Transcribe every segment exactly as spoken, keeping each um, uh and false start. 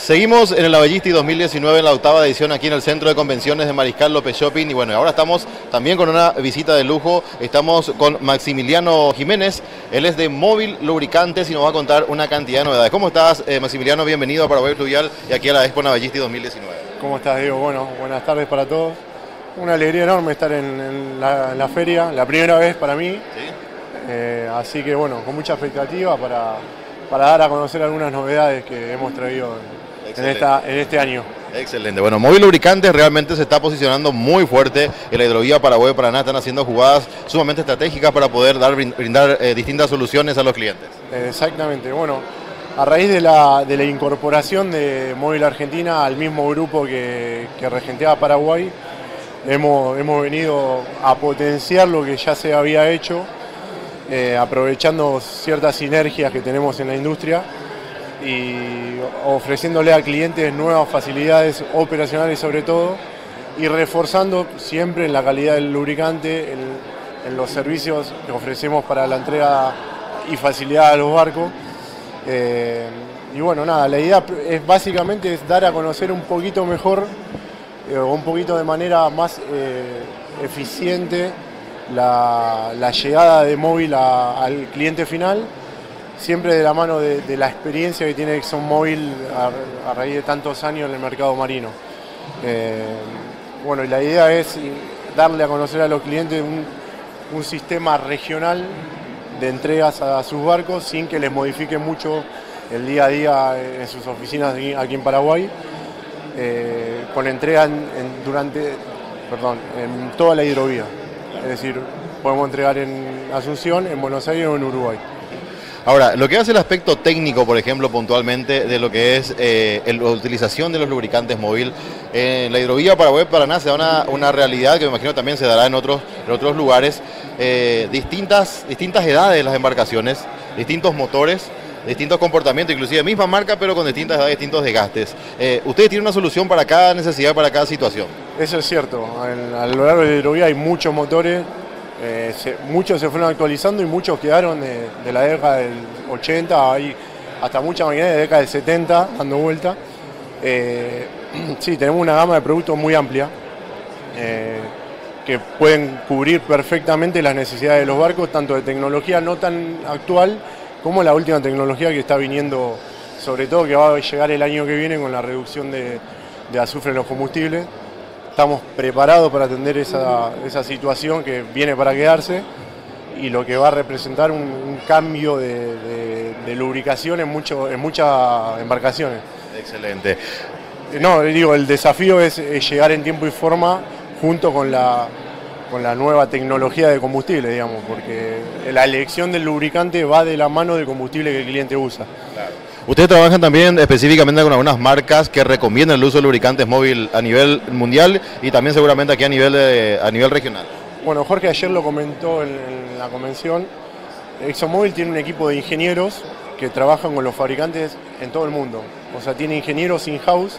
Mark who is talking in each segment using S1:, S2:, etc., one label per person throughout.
S1: Seguimos en el Avellisti dos mil diecinueve, en la octava edición aquí en el Centro de Convenciones de Mariscal López Shopping. Y bueno, ahora estamos también con una visita de lujo. Estamos con Maximiliano Jiménez. Él es de Móvil Lubricantes y nos va a contar una cantidad de novedades. ¿Cómo estás, eh, Maximiliano? Bienvenido a Paraguay Fluvial y aquí a la Expo Avellisti dos mil diecinueve.
S2: ¿Cómo estás, Diego? Bueno, buenas tardes para todos. Una alegría enorme estar en, en, la, en la feria, la primera vez para mí. ¿Sí? Eh, así que bueno, con mucha expectativa para, para dar a conocer algunas novedades que hemos traído en, en, esta, en este año.
S1: Excelente. Bueno, Móvil Lubricantes realmente se está posicionando muy fuerte en la hidrovía Paraguay-Paraná. Están haciendo jugadas sumamente estratégicas para poder dar, brindar eh, distintas soluciones a los clientes.
S2: Exactamente. Bueno, a raíz de la, de la incorporación de Móvil Argentina al mismo grupo que, que regenteaba Paraguay, hemos, hemos venido a potenciar lo que ya se había hecho, eh, aprovechando ciertas sinergias que tenemos en la industria y ofreciéndole a clientes nuevas facilidades operacionales sobre todo, y reforzando siempre en la calidad del lubricante, en, en los servicios que ofrecemos para la entrega y facilidad a los barcos. Eh, y bueno, nada, la idea es básicamente es dar a conocer un poquito mejor, eh, un poquito de manera más eh, eficiente la, la llegada de Móvil a, al cliente final, siempre de la mano de, de la experiencia que tiene ExxonMobil a, a raíz de tantos años en el mercado marino. Eh, bueno, y la idea es darle a conocer a los clientes un, un sistema regional de entregas a sus barcos sin que les modifique mucho el día a día en sus oficinas aquí en Paraguay, eh, con entrega en, en, durante, perdón, en toda la hidrovía. Es decir, podemos entregar en Asunción, en Buenos Aires o en Uruguay.
S1: Ahora, lo que hace el aspecto técnico, por ejemplo, puntualmente, de lo que es eh, la utilización de los lubricantes Móvil, en eh, la hidrovía Paraguay-Paraná se da una, una realidad que me imagino también se dará en otros, en otros lugares, eh, distintas, distintas edades de las embarcaciones, distintos motores, distintos comportamientos, inclusive misma marca, pero con distintas edades, distintos desgastes. Eh, ¿Ustedes tienen una solución para cada necesidad, para cada situación?
S2: Eso es cierto. En, a lo largo de la hidrovía hay muchos motores. Eh, se, muchos se fueron actualizando y muchos quedaron de, de la década del ochenta, hay hasta mucha maquinaria de la década del setenta dando vuelta. Eh, sí, tenemos una gama de productos muy amplia eh, que pueden cubrir perfectamente las necesidades de los barcos, tanto de tecnología no tan actual como la última tecnología que está viniendo, sobre todo que va a llegar el año que viene con la reducción de, de azufre en los combustibles. Estamos preparados para atender esa, esa situación que viene para quedarse y lo que va a representar un, un cambio de, de, de lubricación en, mucho, en muchas embarcaciones.
S1: Excelente.
S2: No, digo, el desafío es, es llegar en tiempo y forma junto con la, con la nueva tecnología de combustible, digamos, porque la elección del lubricante va de la mano del combustible que el cliente usa.
S1: Claro. Ustedes trabajan también específicamente con algunas marcas que recomiendan el uso de lubricantes Móvil a nivel mundial y también seguramente aquí a nivel, de, a nivel regional.
S2: Bueno, Jorge ayer lo comentó en, en la convención. ExxonMobil tiene un equipo de ingenieros que trabajan con los fabricantes en todo el mundo. O sea, tiene ingenieros in-house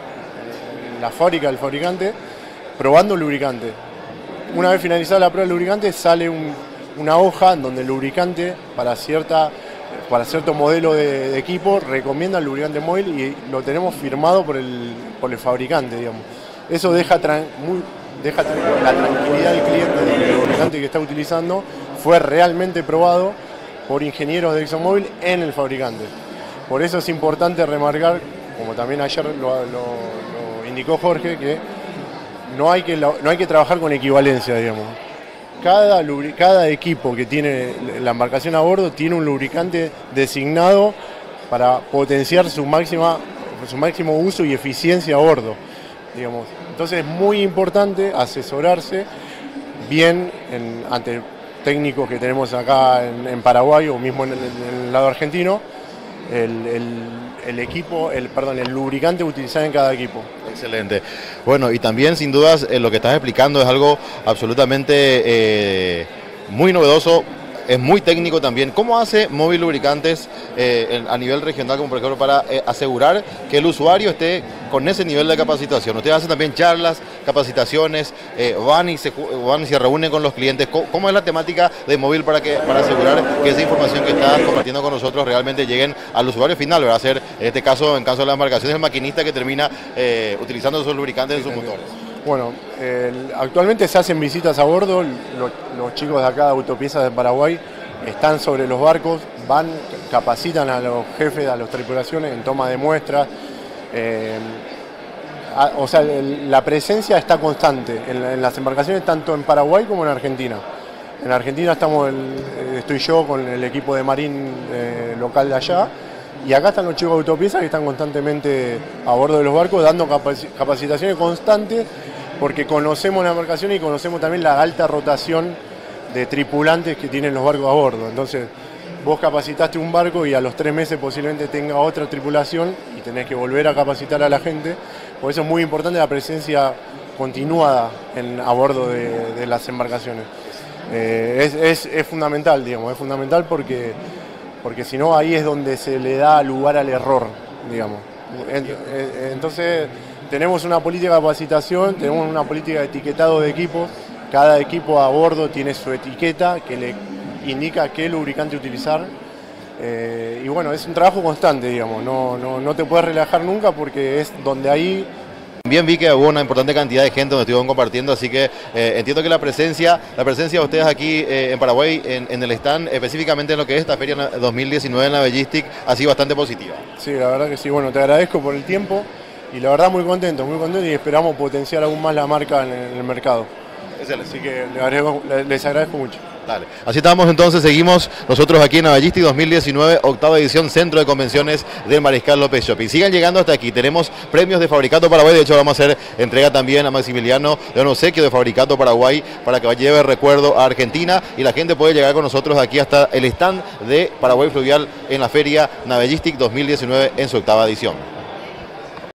S2: en la fábrica del fabricante probando lubricante. Una vez finalizada la prueba del lubricante sale un, una hoja donde el lubricante para cierta... para cierto modelo de, de equipo recomienda el lubricante Móvil y lo tenemos firmado por el, por el fabricante, digamos. Eso deja, tran, muy, deja la tranquilidad del cliente de que el lubricante que está utilizando fue realmente probado por ingenieros de ExxonMobil en el fabricante. Por eso es importante remarcar, como también ayer lo, lo, lo indicó Jorge, que no hay que, no hay que trabajar con equivalencia, digamos. Cada, cada equipo que tiene la embarcación a bordo tiene un lubricante designado para potenciar su, máxima, su máximo uso y eficiencia a bordo, digamos. Entonces es muy importante asesorarse bien en, ante técnicos que tenemos acá en, en Paraguay o mismo en el, en el lado argentino, el, el, el equipo, el, perdón, el lubricante utilizado en cada equipo.
S1: Excelente. Bueno, y también sin dudas eh, lo que estás explicando es algo absolutamente eh, muy novedoso, es muy técnico también. ¿Cómo hace Móvil Lubricantes eh, a nivel regional, como por ejemplo, para eh, asegurar que el usuario esté con ese nivel de capacitación? Ustedes hacen también charlas, capacitaciones, eh, van, y se, van y se reúnen con los clientes. ¿Cómo, cómo es la temática de móvil para, que, para asegurar que esa información que estás compartiendo con nosotros realmente lleguen al usuario final? Va a ser, en este caso, en caso de las embarcaciones, el maquinista que termina eh, utilizando esos lubricantes en sus motores.
S2: Bueno, eh, actualmente se hacen visitas a bordo, los, los chicos de acá de Autopiezas de Paraguay están sobre los barcos, van, capacitan a los jefes, a las tripulaciones en toma de muestras. Eh, a, o sea, el, la presencia está constante en, en las embarcaciones tanto en Paraguay como en Argentina. En Argentina estamos el, estoy yo con el equipo de marín eh, local de allá, y acá están los chicos de Autopiezas que están constantemente a bordo de los barcos dando capacitaciones constantes, porque conocemos la embarcación y conocemos también la alta rotación de tripulantes que tienen los barcos a bordo. Entonces, vos capacitaste un barco y a los tres meses posiblemente tenga otra tripulación y tenés que volver a capacitar a la gente. Por eso es muy importante la presencia continuada en, a bordo de, de las embarcaciones. Eh, es, es, es fundamental, digamos, es fundamental porque, porque si no ahí es donde se le da lugar al error, digamos. Entonces, tenemos una política de capacitación, tenemos una política de etiquetado de equipos. Cada equipo a bordo tiene su etiqueta que le indica qué lubricante utilizar. Eh, y bueno, es un trabajo constante, digamos, no, no, no te puedes relajar nunca porque es donde ahí...
S1: Bien vi que hubo una importante cantidad de gente donde estuvieron compartiendo, así que eh, entiendo que la presencia la presencia de ustedes aquí eh, en Paraguay, en, en el stand, específicamente en lo que es esta Feria dos mil diecinueve en Navellistic, ha sido bastante positiva.
S2: Sí, la verdad que sí. Bueno, te agradezco por el tiempo y la verdad muy contento, muy contento y esperamos potenciar aún más la marca en el, en el mercado. Así que les agradezco, les agradezco mucho.
S1: Dale. Así estamos entonces, seguimos nosotros aquí en Navellistic dos mil diecinueve, octava edición, Centro de Convenciones del Mariscal López Shopping. Sigan llegando hasta aquí, tenemos premios de Fabricato Paraguay, de hecho vamos a hacer entrega también a Maximiliano de un obsequio de Fabricato Paraguay para que lleve recuerdo a Argentina y la gente puede llegar con nosotros aquí hasta el stand de Paraguay Fluvial en la Feria Navellistic dos mil diecinueve en su octava edición.